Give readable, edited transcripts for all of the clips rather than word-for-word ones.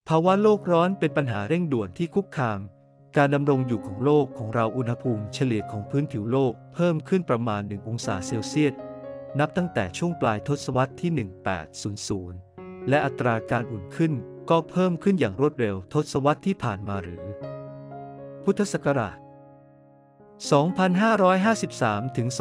ภาวะโลกร้อนเป็นปัญหาเร่งด่วนที่คุกคามการดำรงอยู่ของโลกของเราอุณหภูมิเฉลี่ยของพื้นผิวโลกเพิ่มขึ้นประมาณ 1 องศาเซลเซียสนับตั้งแต่ช่วงปลายทศวรรษที่ 1800 และอัตราการอุ่นขึ้นก็เพิ่มขึ้นอย่างรวดเร็วทศวรรษที่ผ่านมาหรือพุทธศักราช 2553 ถึง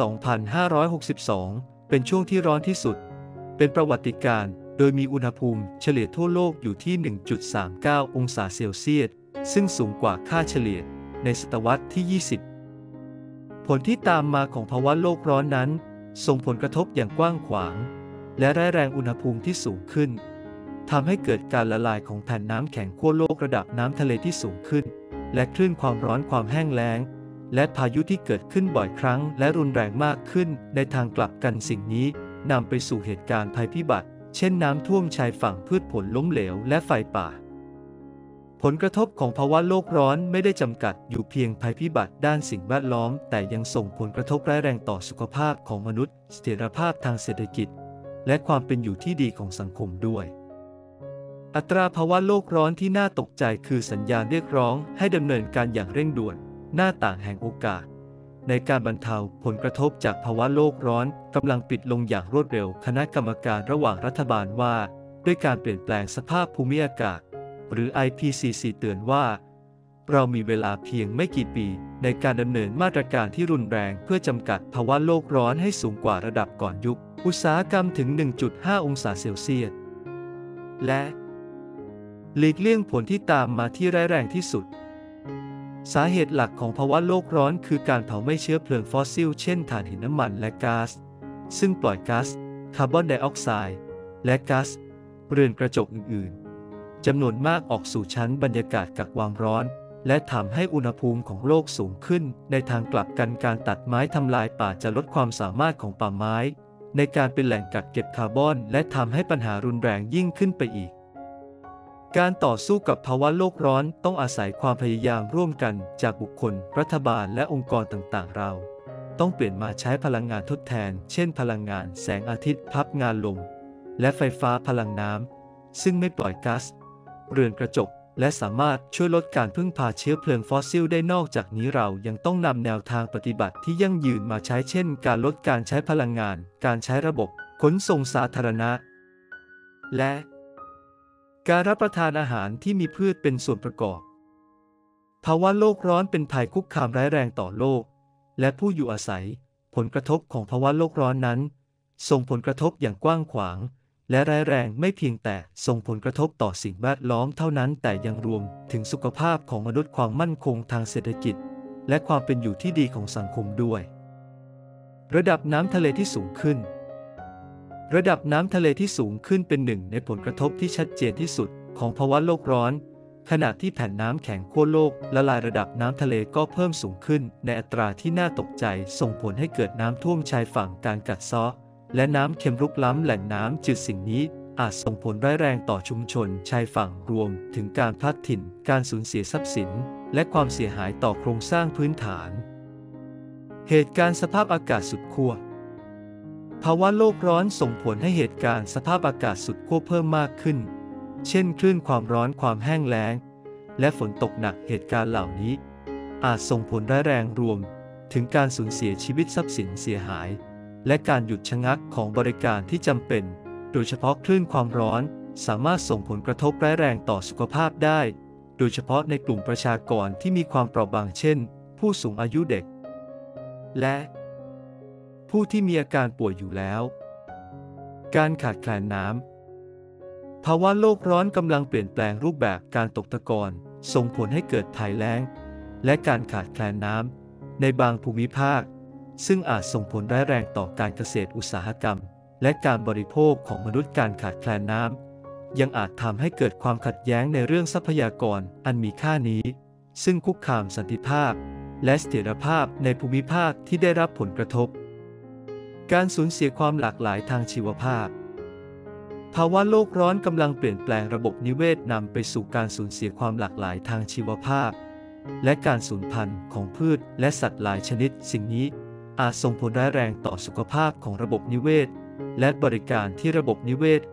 2562 เป็นช่วงที่ร้อนที่สุดเป็นประวัติการณ์โดยมีอุณหภูมิเฉลี่ยทั่วโลกอยู่ที่ 1.39 องศาเซลเซียสซึ่งสูงกว่าค่าเฉลี่ยในศตวรรษที่ 20 ผลที่ตามมาของภาวะโลกร้อนนั้นส่งผลกระทบอย่างกว้างขวางและร้ายแรงอุณหภูมิที่สูงขึ้นทำให้เกิดการละลายของแผ่นน้ำแข็งขั้วโลกระดับน้ำทะเลที่สูงขึ้นและคลื่นความร้อนความแห้งแล้งและพายุที่เกิดขึ้นบ่อยครั้งและรุนแรงมากขึ้นในทางกลับกันสิ่งนี้นำไปสู่เหตุการณ์ภัยพิบัติเช่นน้ำท่วมชายฝั่งพืชผลล้มเหลวและไฟป่าผลกระทบของภาวะโลกร้อนไม่ได้จำกัดอยู่เพียงภัยพิบัติด้านสิ่งแวดล้อมแต่ยังส่งผลกระทบร้ายแรงต่อสุขภาพของมนุษย์เสถียรภาพทางเศรษฐกิจและความเป็นอยู่ที่ดีของสังคมด้วยอัตราภาวะโลกร้อนที่น่าตกใจคือสัญญาณเรียกร้องให้ดำเนินการอย่างเร่งด่วนหน้าต่างแห่งโอกาสในการบรรเทาผลกระทบจากภาวะโลกร้อนกำลังปิดลงอย่างรวดเร็วคณะกรรมการระหว่างรัฐบาลว่าด้วยการเปลี่ยนแปลงสภาพภูมิอากาศหรือ IPCC เตือนว่าเรามีเวลาเพียงไม่กี่ปีในการดำเนินมาตรการที่รุนแรงเพื่อจำกัดภาวะโลกร้อนให้สูงกว่าระดับก่อนยุคอุตสาหกรรมถึง 1.5 องศาเซลเซียสและหลีกเลี่ยงผลที่ตามมาที่ร้ายแรงที่สุดสาเหตุหลักของภาวะโลกร้อนคือการเผาไหม้เชื้อเพลิงฟอสซิลเช่นถ่านหินน้ำมันและก๊าซซึ่งปล่อยก๊าซคาร์บอนไดออกไซด์และก๊าซเรือนกระจกอื่นๆจำนวนมากออกสู่ชั้นบรรยากาศกักความร้อนและทำให้อุณหภูมิของโลกสูงขึ้นในทางกลับกันการตัดไม้ทำลายป่าจะลดความสามารถของป่าไม้ในการเป็นแหล่งกักเก็บคาร์บอนและทำให้ปัญหารุนแรงยิ่งขึ้นไปอีกการต่อสู้กับภาวะโลกร้อนต้องอาศัยความพยายามร่วมกันจากบุคคลรัฐบาลและองค์กรต่างๆเราต้องเปลี่ยนมาใช้พลังงานทดแทนเช่นพลังงานแสงอาทิตย์พับงานลมและไฟฟ้าพลังน้ำซึ่งไม่ปล่อยก๊าซเรือนกระจกและสามารถช่วยลดการพึ่งพาเชื้อเพลิงฟอสซิลได้นอกจากนี้เรายังต้องนำแนวทางปฏิบัติที่ยั่งยืนมาใช้เช่นการลดการใช้พลังงานการใช้ระบบขนส่งสาธารณะและการรับประทานอาหารที่มีพืชเป็นส่วนประกอบภาวะโลกร้อนเป็นภัยคุกคามร้ายแรงต่อโลกและผู้อยู่อาศัยผลกระทบของภาวะโลกร้อนนั้นส่งผลกระทบอย่างกว้างขวางและร้ายแรงไม่เพียงแต่ส่งผลกระทบต่อสิ่งแวดล้อมเท่านั้นแต่ยังรวมถึงสุขภาพของมนุษย์ความมั่นคงทางเศรษฐกิจและความเป็นอยู่ที่ดีของสังคมด้วยระดับน้ำทะเลที่สูงขึ้นระดับน้ำทะเลที่สูงขึ้นเป็นหนึ่งในผลกระทบที่ชัดเจนที่สุดของภาวะโลกร้อนขณะที่แผ่นน้ำแข็งขั้วโลกละลายระดับน้ำทะเลก็เพิ่มสูงขึ้นในอัตราที่น่าตกใจส่งผลให้เกิดน้ำท่วมชายฝั่งการกัดเซาะและน้ำเค็มรุกล้ำแหล่งน้ำจืดสิ่งนี้อาจส่งผลร้ายแรงต่อชุมชนชายฝั่งรวมถึงการพลัดถิ่นการสูญเสียทรัพย์สินและความเสียหายต่อโครงสร้างพื้นฐานเหตุการณ์สภาพอากาศสุดขั้วภาวะโลกร้อนส่งผลให้เหตุการณ์สภาพอากาศสุดขั้วเพิ่มมากขึ้นเช่นคลื่นความร้อนความแห้งแล้งและฝนตกหนักเหตุการณ์เหล่านี้อาจส่งผลร้ายแรงรวมถึงการสูญเสียชีวิตทรัพย์สินเสียหายและการหยุดชะงักของบริการที่จำเป็นโดยเฉพาะคลื่นความร้อนสามารถส่งผลกระทบร้ายแรงต่อสุขภาพได้โดยเฉพาะในกลุ่มประชากรที่มีความเปราะบางเช่นผู้สูงอายุเด็กและผู้ที่มีอาการป่วยอยู่แล้วการขาดแคลนน้ำภาวะโลกร้อนกำลังเปลี่ยนแปลงรูปแบบการตกตะกอนส่งผลให้เกิดภัยแล้งและการขาดแคลนน้ำในบางภูมิภาคซึ่งอาจส่งผลร้ายแรงต่อการเกษตรอุตสาหกรรมและการบริโภคของมนุษย์การขาดแคลนน้ำยังอาจทำให้เกิดความขัดแย้งในเรื่องทรัพยากรอันมีค่านี้ซึ่งคุกคามสันติภาพและเสถียรภาพในภูมิภาคที่ได้รับผลกระทบการสูญเสียความหลากหลายทางชีวภาพภาวะโลกร้อนกำลังเปลี่ยนแปลงระบบนิเวศนำไปสู่การสูญเสียความหลากหลายทางชีวภาพและการสูญพันธุ์ของพืชและสัตว์หลายชนิดสิ่งนี้อาจส่งผลร้ายแรงต่อสุขภาพของระบบนิเวศและบริการที่ระบบนิเวศ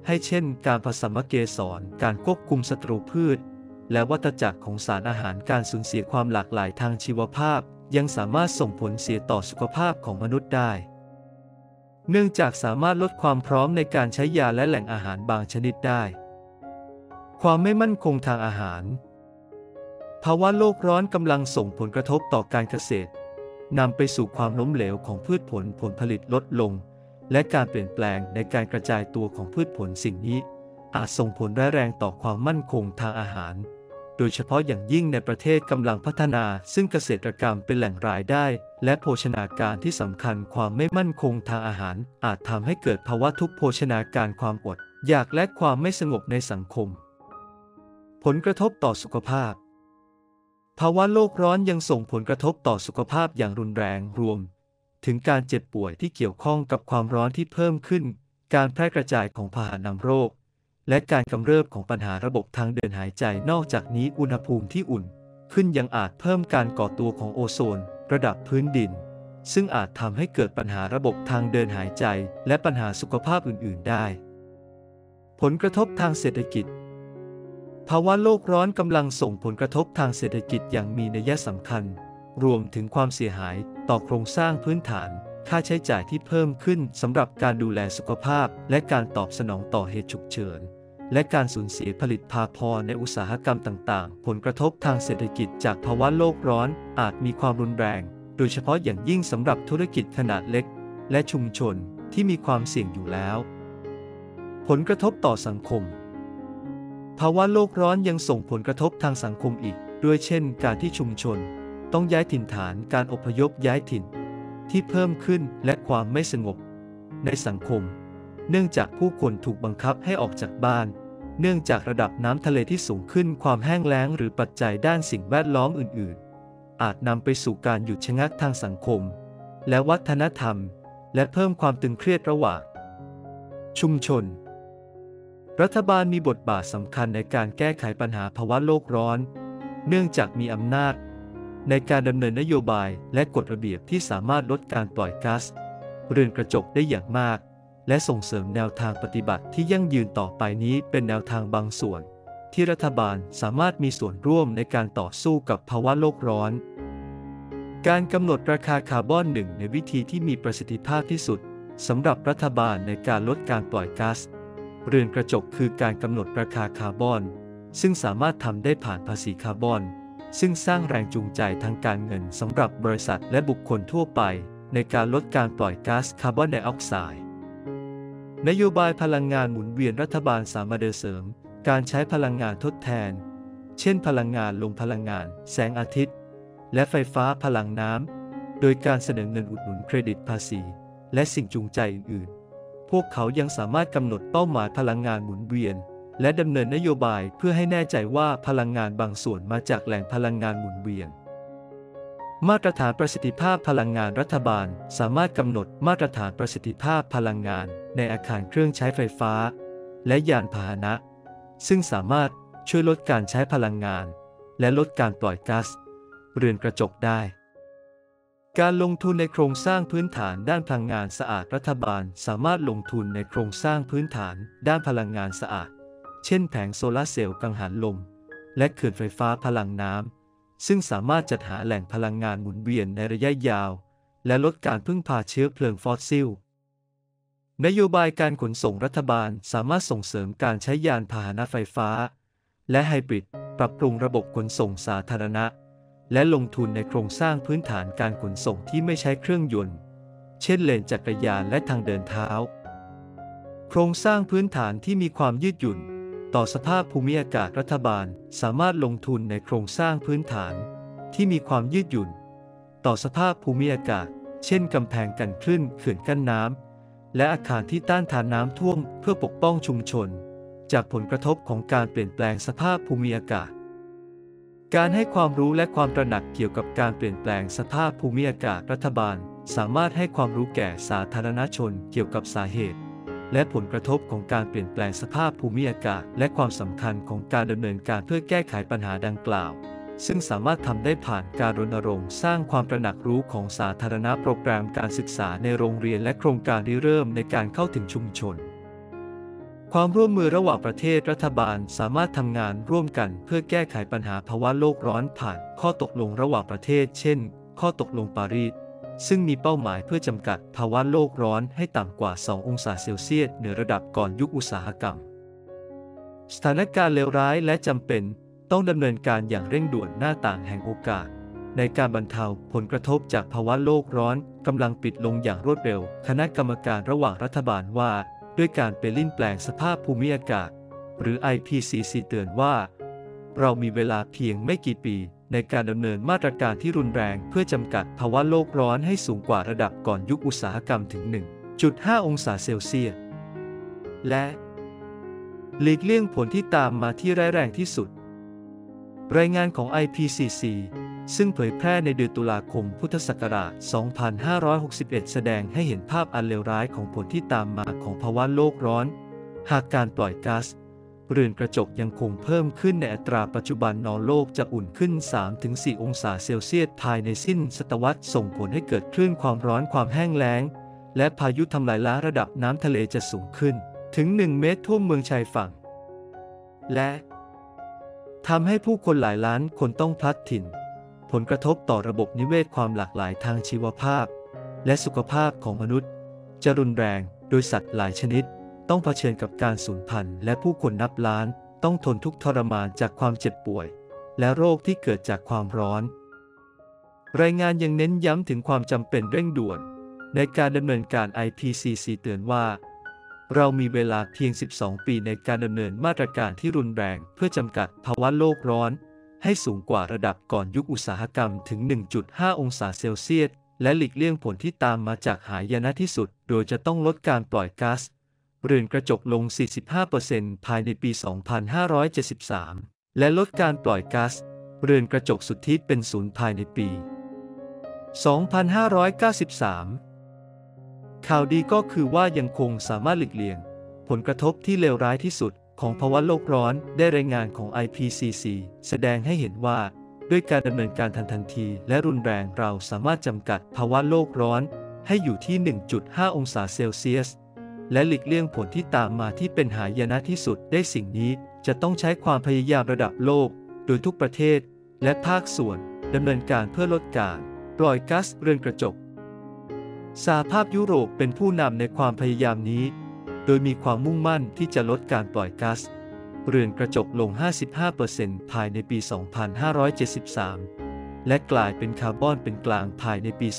ให้เช่นการผสมเกสร การควบคุมศัตรูพืช และวัฏจักรของสารอาหาร การสูญเสียความหลากหลายทางชีวภาพยังสามารถส่งผลเสียต่อสุขภาพของมนุษย์ได้เนื่องจากสามารถลดความพร้อมในการใช้ยาและแหล่งอาหารบางชนิดได้ความไม่มั่นคงทางอาหารภาวะโลกร้อนกำลังส่งผลกระทบต่อการเกษตรนำไปสู่ความล้มเหลวของพืชผลผลิตลดลงและการเปลี่ยนแปลงในการกระจายตัวของพืชผลสิ่งนี้อาจส่งผลร้ายแรงต่อความมั่นคงทางอาหารโดยเฉพาะอย่างยิ่งในประเทศกำลังพัฒนาซึ่งเกษตรกรรมเป็นแหล่งรายได้และโภชนาการที่สำคัญความไม่มั่นคงทางอาหารอาจทำให้เกิดภาวะทุกข์โภชนาการความอดอยากและความไม่สงบในสังคมผลกระทบต่อสุขภาพภาวะโลกร้อนยังส่งผลกระทบต่อสุขภาพอย่างรุนแรงรวมถึงการเจ็บป่วยที่เกี่ยวข้องกับความร้อนที่เพิ่มขึ้นการแพร่กระจายของพาหะนำโรคและการกำเริบของปัญหาระบบทางเดินหายใจนอกจากนี้อุณหภูมิที่อุ่นขึ้นยังอาจเพิ่มการก่อตัวของโอโซนระดับพื้นดินซึ่งอาจทำให้เกิดปัญหาระบบทางเดินหายใจและปัญหาสุขภาพอื่นๆได้ผลกระทบทางเศรษฐกิจภาวะโลกร้อนกำลังส่งผลกระทบทางเศรษฐกิจอย่างมีนัยสำคัญรวมถึงความเสียหายต่อโครงสร้างพื้นฐานค่าใช้จ่ายที่เพิ่มขึ้นสำหรับการดูแลสุขภาพและการตอบสนองต่อเหตุฉุกเฉินและการสูญเสียผลิตภาพในอุตสาหกรรมต่างๆผลกระทบทางเศรษฐกิจจากภาวะโลกร้อนอาจมีความรุนแรงโดยเฉพาะอย่างยิ่งสำหรับธุรกิจขนาดเล็กและชุมชนที่มีความเสี่ยงอยู่แล้วผลกระทบต่อสังคมภาวะโลกร้อนยังส่งผลกระทบทางสังคมอีกด้วยเช่นการที่ชุมชนต้องย้ายถิ่นฐานการอพยพย้ายถิ่นที่เพิ่มขึ้นและความไม่สงบในสังคมเนื่องจากผู้คนถูกบังคับให้ออกจากบ้านเนื่องจากระดับน้ำทะเลที่สูงขึ้นความแห้งแล้งหรือปัจจัยด้านสิ่งแวดล้อมอื่นๆอาจนำไปสู่การหยุดชะงักทางสังคมและวัฒนธรรมและเพิ่มความตึงเครียดระหว่างชุมชนรัฐบาลมีบทบาทสำคัญในการแก้ไขปัญหาภาวะโลกร้อนเนื่องจากมีอำนาจในการดำเนินนโยบายและกฎระเบียบที่สามารถลดการปล่อยก๊าซเรือนกระจกได้อย่างมากและส่งเสริมแนวทางปฏิบัติที่ยั่งยืนต่อไปนี้เป็นแนวทางบางส่วนที่รัฐบาลสามารถมีส่วนร่วมในการต่อสู้กับภาวะโลกร้อนการกำหนดราคาคาร์บอนหนึ่งในวิธีที่มีประสิทธิภาพที่สุดสำหรับรัฐบาลในการลดการปล่อยก๊าซเรือนกระจกคือการกำหนดราคาคาร์บอนซึ่งสามารถทำได้ผ่านภาษีคาร์บอนซึ่งสร้างแรงจูงใจทางการเงินสำหรับบริษัทและบุคคลทั่วไปในการลดการปล่อยก๊าซคาร์บอนไดออกไซด์นโยบายพลังงานหมุนเวียนรัฐบาลสามารถเสริมการใช้พลังงานทดแทนเช่นพลังงานลมพลังงานแสงอาทิตย์และไฟฟ้าพลังน้ำโดยการเสนอเงินอุดหนุนเครดิตภาษีและสิ่งจูงใจอื่นๆพวกเขายังสามารถกำหนดเป้าหมายพลังงานหมุนเวียนและดำเนินนโยบายเพื่อให้แน่ใจว่าพลังงานบางส่วนมาจากแหล่งพลังงานหมุนเวียนมาตรฐานประสิทธิภาพพลังงานรัฐบาลสามารถกำหนดมาตรฐานประสิทธิภาพพลังงานในอาคารเครื่องใช้ไฟฟ้าและยานพาหนะซึ่งสามารถช่วยลดการใช้พลังงานและลดการปล่อยก๊าซเรือนกระจกได้การลงทุนในโครงสร้างพื้นฐานด้านพลังงานสะอาดรัฐบาลสามารถลงทุนในโครงสร้างพื้นฐานด้านพลังงานสะอาดเช่นแผงโซลาร์เซลล์กังหันลมและเขื่อนไฟฟ้าพลังน้ำซึ่งสามารถจัดหาแหล่งพลังงานหมุนเวียนในระยะยาวและลดการพึ่งพาเชื้อเพลิงฟอสซิลนโยบายการขนส่งรัฐบาลสามารถส่งเสริมการใช้ยานพาหนะไฟฟ้าและไฮบริดปรับปรุงระบบขนส่งสาธารณะและลงทุนในโครงสร้างพื้นฐานการขนส่งที่ไม่ใช้เครื่องยนต์เช่นเลนจักรยานและทางเดินเท้าโครงสร้างพื้นฐานที่มีความยืดหยุ่นต่อสภาพภูมิอากาศรัฐบาลสามารถลงทุนในโครงสร้างพื้นฐานที่มีความยืดหยุ่นต่อสภาพภูมิอากาศเช่นกำแพงกันคลื่นเขื่อนกั้นน้ำและอาคารที่ต้านทานน้ำท่วมเพื่อปกป้องชุมชนจากผลกระทบของการเปลี่ยนแปลงสภาพภูมิอากาศการให้ความรู้และความตระหนักเกี่ยวกับการเปลี่ยนแปลงสภาพภูมิอากาศรัฐบาลสามารถให้ความรู้แก่สาธารณชนเกี่ยวกับสาเหตุและผลกระทบของการเปลี่ยนแปลงสภาพภูมิอากาศและความสำคัญของการดำเนินการเพื่อแก้ไขปัญหาดังกล่าวซึ่งสามารถทำได้ผ่านการรณรงค์สร้างความตระหนักรู้ของสาธารณะโปรแกรมการศึกษาในโรงเรียนและโครงการริเริ่มในการเข้าถึงชุมชนความร่วมมือระหว่างประเทศรัฐบาลสามารถทำงานร่วมกันเพื่อแก้ไขปัญหาภาวะโลกร้อนผ่านข้อตกลงระหว่างประเทศเช่นข้อตกลงปารีสซึ่งมีเป้าหมายเพื่อจำกัดภาวะโลกร้อนให้ต่ำกว่า 2 องศาเซลเซียสเหนือระดับก่อนยุคอุตสาหกรรมสถานการณ์เลวร้ายและจำเป็นต้องดำเนินการอย่างเร่งด่วนหน้าต่างแห่งโอกาสในการบรรเทาผลกระทบจากภาวะโลกร้อนกำลังปิดลงอย่างรวดเร็วคณะกรรมการระหว่างรัฐบาลว่าด้วยการเปลี่ยนแปลงสภาพภูมิอากาศหรือ IPCC เตือนว่าเรามีเวลาเพียงไม่กี่ปีในการดำเนินมาตรการที่รุนแรงเพื่อจำกัดภาวะโลกร้อนให้สูงกว่าระดับก่อนยุคอุตสาหกรรมถึง 1.5 องศาเซลเซียสและหลีกเลี่ยงผลที่ตามมาที่ร้ายแรงที่สุดรายงานของ IPCC ซึ่งเผยแพร่ในเดือนตุลาคมพุทธศักราช 2561 แสดงให้เห็นภาพอันเลวร้ายของผลที่ตามมาของภาวะโลกร้อนหากการปล่อยก๊าซเรือนกระจกยังคงเพิ่มขึ้นในอัตราปัจจุบันโลกจะอุ่นขึ้น 3-4 องศาเซลเซียสภายในสิ้นศตวรรษส่งผลให้เกิดคลื่นความร้อนความแห้งแล้งและพายุทำลายล้างระดับน้ำทะเลจะสูงขึ้นถึง 1 เมตรท่วมเมืองชายฝั่งและทำให้ผู้คนหลายล้านคนต้องพลัดถิ่นผลกระทบต่อระบบนิเวศความหลากหลายทางชีวภาพและสุขภาพของมนุษย์จะรุนแรงโดยสัตว์หลายชนิดต้องเผชิญกับการสูญพันธุ์และผู้คนนับล้านต้องทนทุกข์ทรมานจากความเจ็บป่วยและโรคที่เกิดจากความร้อนรายงานยังเน้นย้ำถึงความจำเป็นเร่งด่วนในการดำเนินการ IPCC เตือนว่าเรามีเวลาเพียง 12 ปีในการดำเนินมาตรการที่รุนแรงเพื่อจำกัดภาวะโลกร้อนให้สูงกว่าระดับก่อนยุคอุตสาหกรรมถึง 1.5 องศาเซลเซียสและหลีกเลี่ยงผลที่ตามมาจากหายนะที่สุดโดยจะต้องลดการปล่อยก๊าซเรือนกระจกลง 45% ภายในปี 2573 และลดการปล่อยก๊าซเรือนกระจกสุทธิเป็นศูนย์ภายในปี 2593 ข่าวดีก็คือว่ายังคงสามารถหลีกเลี่ยงผลกระทบที่เลวร้ายที่สุดของภาวะโลกร้อนได้รายงานของ IPCC แสดงให้เห็นว่าด้วยการดำเนินการทันทีและรุนแรงเราสามารถจำกัดภาวะโลกร้อนให้อยู่ที่ 1.5 องศาเซลเซียสและหลีกเลี่ยงผลที่ตามมาที่เป็นหายนะที่สุดได้สิ่งนี้จะต้องใช้ความพยายามระดับโลกโดยทุกประเทศและภาคส่วนดำเนินการเพื่อลดการปล่อยก๊าซเรือนกระจกสหภาพยุโรปเป็นผู้นำในความพยายามนี้โดยมีความมุ่งมั่นที่จะลดการปล่อยก๊าซเรือนกระจกลง 55% ภายในปี 2573 และกลายเป็นคาร์บอนเป็นกลางภายในปี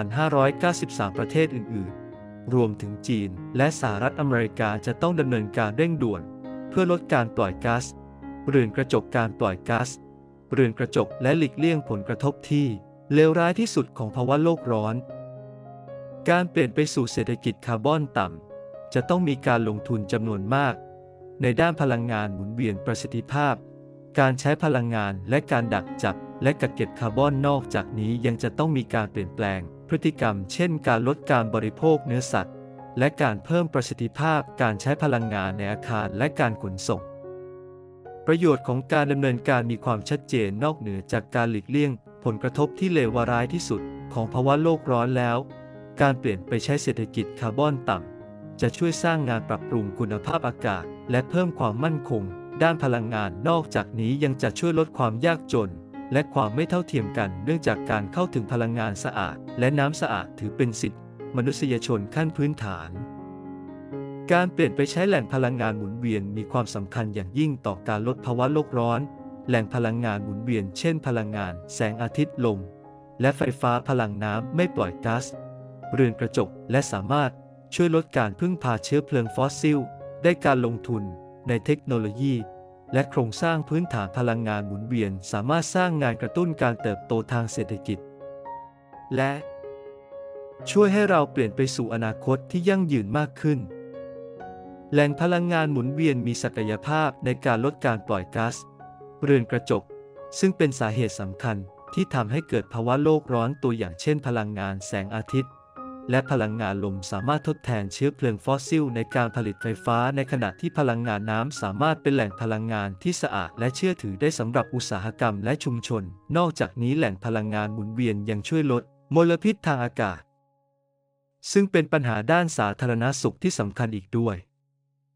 2593 ประเทศอื่นๆรวมถึงจีนและสหรัฐอเมริกาจะต้องดำเนินการเร่งด่วนเพื่อลดการปล่อยก๊าซเรือนกระจกการปล่อยก๊าซเรือนกระจกและหลีกเลี่ยงผลกระทบที่เลวร้ายที่สุดของภาวะโลกร้อนการเปลี่ยนไปสู่เศรษฐกิจคาร์บอนต่ำจะต้องมีการลงทุนจำนวนมากในด้านพลังงานหมุนเวียนประสิทธิภาพการใช้พลังงานและการดักจับและกักเก็บคาร์บอนนอกจากนี้ยังจะต้องมีการเปลี่ยนแปลงพฤติกรรมเช่นการลดการบริโภคเนื้อสัตว์และการเพิ่มประสิทธิภาพการใช้พลังงานในอาคารและการขนส่งประโยชน์ของการดำเนินการมีความชัดเจนนอกเหนือจากการหลีกเลี่ยงผลกระทบที่เลวร้ายที่สุดของภาวะโลกร้อนแล้วการเปลี่ยนไปใช้เศรษฐกิจคาร์บอนต่ำจะช่วยสร้างงานปรับปรุงคุณภาพอากาศและเพิ่มความมั่นคงด้านพลังงานนอกจากนี้ยังจะช่วยลดความยากจนและความไม่เท่าเทียมกันเนื่องจากการเข้าถึงพลังงานสะอาดและน้ำสะอาดถือเป็นสิทธิมนุษยชนขั้นพื้นฐานการเปลี่ยนไปใช้แหล่งพลังงานหมุนเวียนมีความสำคัญอย่างยิ่งต่อการลดภาวะโลกร้อนแหล่งพลังงานหมุนเวียนเช่นพลังงานแสงอาทิตย์ลมและไฟฟ้าพลังน้ำไม่ปล่อยก๊าซเรือนกระจกและสามารถช่วยลดการพึ่งพาเชื้อเพลิงฟอสซิลได้การลงทุนในเทคโนโลยีและโครงสร้างพื้นฐานพลังงานหมุนเวียนสามารถสร้างงานกระตุ้นการเติบโตทางเศรษฐกิจและช่วยให้เราเปลี่ยนไปสู่อนาคตที่ยั่งยืนมากขึ้นแหล่งพลังงานหมุนเวียนมีศักยภาพในการลดการปล่อยก๊าซเรือนกระจกซึ่งเป็นสาเหตุสำคัญที่ทำให้เกิดภาวะโลกร้อนตัวอย่างเช่นพลังงานแสงอาทิตย์และพลังงานลมสามารถทดแทนเชื้อเพลิงฟอสซิลในการผลิตไฟฟ้าในขณะที่พลังงานน้ำสามารถเป็นแหล่งพลังงานที่สะอาดและเชื่อถือได้สำหรับอุตสาหกรรมและชุมชนนอกจากนี้แหล่งพลังงานหมุนเวียนยังช่วยลดมลพิษทางอากาศซึ่งเป็นปัญหาด้านสาธารณสุขที่สำคัญอีกด้วย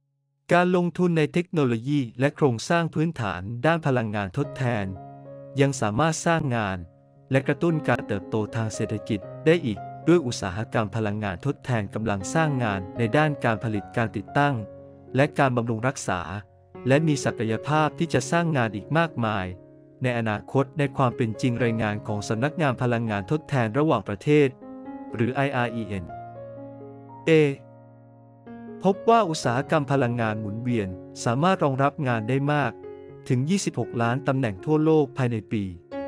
การลงทุนในเทคโนโลยีและโครงสร้างพื้นฐานด้านพลังงานทดแทนยังสามารถสร้างงานและกระตุ้นการเติบโตทางเศรษฐกิจได้อีกด้วยอุตสาหกรรมพลังงานทดแทนกำลังสร้างงานในด้านการผลิตการติดตั้งและการบำรุงรักษาและมีศักยภาพที่จะสร้างงานอีกมากมายในอนาคตในความเป็นจริงรายงานของสำนักงานพลังงานทดแทนระหว่างประเทศหรือ IRENพบว่าอุตสาหกรรมพลังงานหมุนเวียนสามารถรองรับงานได้มากถึง 26 ล้านตำแหน่งทั่วโลกภายในปี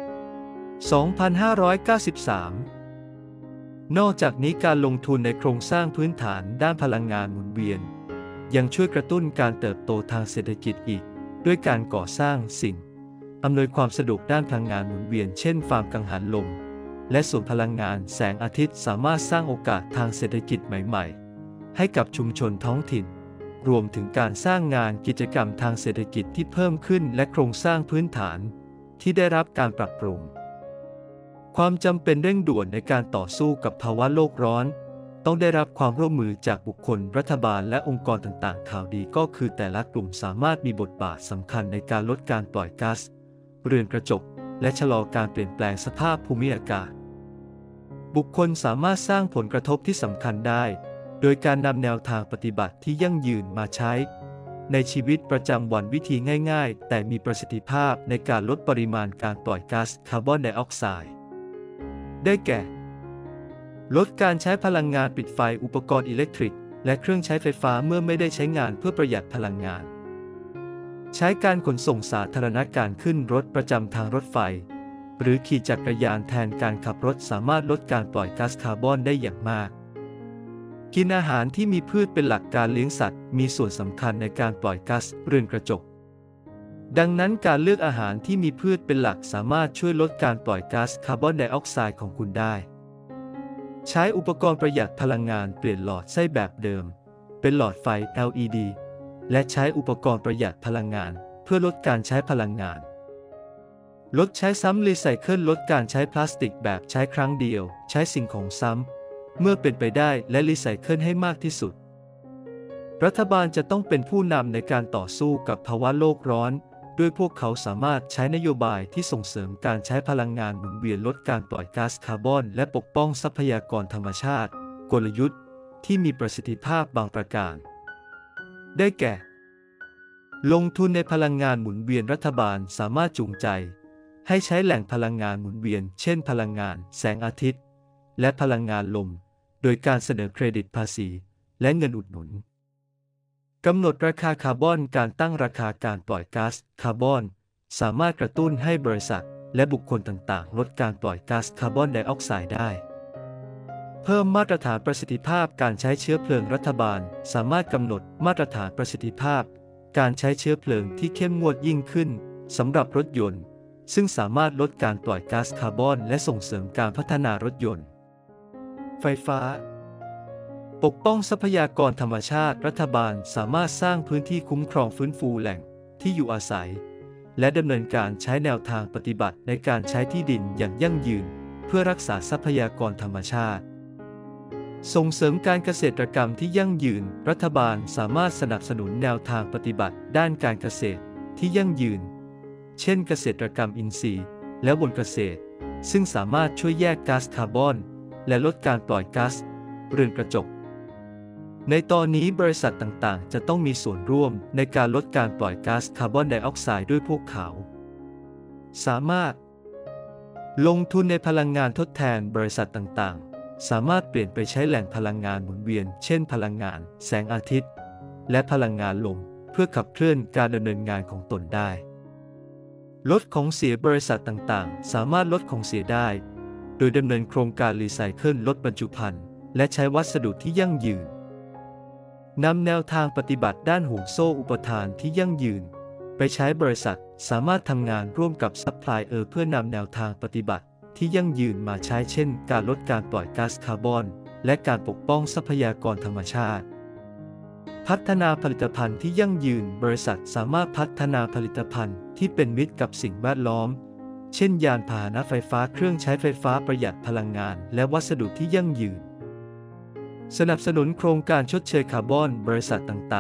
2593 นอกจากนี้การลงทุนในโครงสร้างพื้นฐานด้านพลังงานหมุนเวียนยังช่วยกระตุ้นการเติบโตทางเศรษฐกิจอีกด้วยการก่อสร้างสิ่งอำนวยความสะดวกด้านพลังงานหมุนเวียนเช่นฟาร์มกังหันลมและศูนย์พลังงานแสงอาทิตย์สามารถสร้างโอกาสทางเศรษฐกิจใหม่ๆให้กับชุมชนท้องถิ่นรวมถึงการสร้างงานกิจกรรมทางเศรษฐกิจที่เพิ่มขึ้นและโครงสร้างพื้นฐานที่ได้รับการปรับปรุงความจำเป็นเร่งด่วนในการต่อสู้กับภาวะโลกร้อนต้องได้รับความร่วมมือจากบุคคลรัฐบาลและองค์กรต่างๆข่าวดีก็คือแต่ละกลุ่มสามารถมีบทบาทสำคัญในการลดการปล่อยก๊าซเรือนกระจกและชะลอการเปลี่ยนแปลงสภาพภูมิอากาศบุคคลสามารถสร้างผลกระทบที่สำคัญได้โดยการนำแนวทางปฏิบัติที่ยั่งยืนมาใช้ในชีวิตประจำวันวิธีง่ายๆแต่มีประสิทธิภาพในการลดปริมาณการปล่อยก๊าซคาร์บอนไดออกไซด์ได้แก่ลดการใช้พลังงานปิดไฟอุปกรณ์อิเล็กทริกและเครื่องใช้ไฟฟ้าเมื่อไม่ได้ใช้งานเพื่อประหยัดพลังงานใช้การขนส่งสาธารณะการขึ้นรถประจำทางรถไฟหรือขี่จักรยานแทนการขับรถสามารถลดการปล่อยก๊าซคาร์บอนได้อย่างมากกินอาหารที่มีพืชเป็นหลักการเลี้ยงสัตว์มีส่วนสำคัญในการปล่อยก๊าซเรือนกระจกดังนั้นการเลือกอาหารที่มีพืชเป็นหลักสามารถช่วยลดการปล่อยก๊าซคาร์บอนไดออกไซด์ของคุณได้ใช้อุปกรณ์ประหยัดพลังงานเปลี่ยนหลอดไส้แบบเดิมเป็นหลอดไฟ LED และใช้อุปกรณ์ประหยัดพลังงานเพื่อลดการใช้พลังงานลดใช้ซ้ำรีไซเคิลลดการใช้พลาสติกแบบใช้ครั้งเดียวใช้สิ่งของซ้ำเมื่อเป็นไปได้และรีไซเคิลให้มากที่สุดรัฐบาลจะต้องเป็นผู้นำในการต่อสู้กับภาวะโลกร้อนด้วยพวกเขาสามารถใช้นโยบายที่ส่งเสริมการใช้พลังงานหมุนเวียนลดการปล่อยก๊าซคาร์บอนและปกป้องทรัพยากรธรรมชาติกลยุทธ์ที่มีประสิทธิภาพบางประการได้แก่ลงทุนในพลังงานหมุนเวียนรัฐบาลสามารถจูงใจให้ใช้แหล่งพลังงานหมุนเวียนเช่นพลังงานแสงอาทิตย์และพลังงานลมโดยการเสนอเครดิตภาษีและเงินอุดหนุนกำหนดราคาคาร์บอนการตั้งราคาการปล่อยก๊าซคาร์บอนสามารถกระตุ้นให้บริษัทและบุคคลต่างๆลดการปล่อยก๊าซคาร์บอนไดออกไซด์ได้เพิ่มมาตรฐานประสิทธิภาพการใช้เชื้อเพลิงรัฐบาลสามารถกำหนดมาตรฐานประสิทธิภาพการใช้เชื้อเพลิงที่เข้มงวดยิ่งขึ้นสำหรับรถยนต์ซึ่งสามารถลดการปล่อยก๊าซคาร์บอนและส่งเสริมการพัฒนารถยนต์ไฟฟ้าปกป้องทรัพยากรธรรมชาติรัฐบาลสามารถสร้างพื้นที่คุ้มครองฟื้นฟูแหล่งที่อยู่อาศัยและดำเนินการใช้แนวทางปฏิบัติในการใช้ที่ดินอย่างยั่งยืนเพื่อรักษาทรัพยากรธรรมชาติส่งเสริมการเกษตรกรรมที่ยั่งยืนรัฐบาลสามารถสนับสนุนแนวทางปฏิบัติด้านการเกษตรที่ยั่งยืนเช่นเกษตรกรรมอินทรีย์และบนเกษตรซึ่งสามารถช่วยแยกก๊าซคาร์บอนและลดการปล่อยก๊าซเรือนกระจกในตอนนี้บริษัทต่างๆจะต้องมีส่วนร่วมในการลดการปล่อยก๊าซคาร์บอนไดออกไซด์ด้วยพวกเขาสามารถลงทุนในพลังงานทดแทนบริษัทต่างๆสามารถเปลี่ยนไปใช้แหล่งพลังงานหมุนเวียนเช่นพลังงานแสงอาทิตย์และพลังงานลมเพื่อขับเคลื่อนการดำเนินงานของตนได้ลดของเสียบริษัทต่างๆสามารถลดของเสียได้โดยดำเนินโครงการรีไซเคิลลดบรรจุภัณฑ์และใช้วัสดุที่ยั่งยืนนำแนวทางปฏิบัติด้านห่วงโซ่อุปทานที่ยั่งยืนไปใช้บริษัทสามารถทำงานร่วมกับซัพพลายเออร์เพื่อนำแนวทางปฏิบัติที่ยั่งยืนมาใช้เช่นการลดการปล่อยก๊าซคาร์บอนและการปกป้องทรัพยากรธรรมชาติพัฒนาผลิตภัณฑ์ที่ยั่งยืนบริษัทสามารถพัฒนาผลิตภัณฑ์ที่เป็นมิตรกับสิ่งแวดล้อมเช่นยานพาหนะไฟฟ้าเครื่องใช้ไฟฟ้าประหยัดพลังงานและวัสดุที่ยั่งยืนสนับสนุนโครงการชดเชยคาร์บอนบริษัทต่างๆ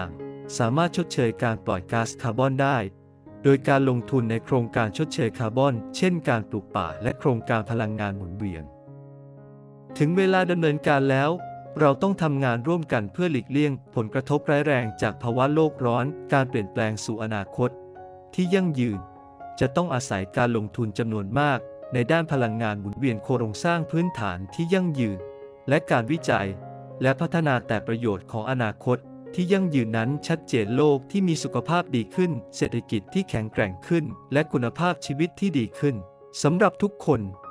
สามารถชดเชยการปล่อยก๊าซคาร์บอนได้ โดยการลงทุนในโครงการชดเชยคาร์บอน เช่นการปลูกป่าและโครงการพลังงานหมุนเวียน ถึงเวลาดำเนินการแล้ว เราต้องทำงานร่วมกันเพื่อหลีกเลี่ยงผลกระทบร้ายแรงจากภาวะโลกร้อน การเปลี่ยนแปลงสู่อนาคตที่ยั่งยืน จะต้องอาศัยการลงทุนจำนวนมากในด้านพลังงานหมุนเวียนโครงสร้างพื้นฐานที่ยั่งยืน และการวิจัยและพัฒนาแต่ประโยชน์ของอนาคตที่ยั่งยืนนั้นชัดเจนโลกที่มีสุขภาพดีขึ้น เศรษฐกิจที่แข็งแกร่งขึ้น และคุณภาพชีวิตที่ดีขึ้นสำหรับทุกคน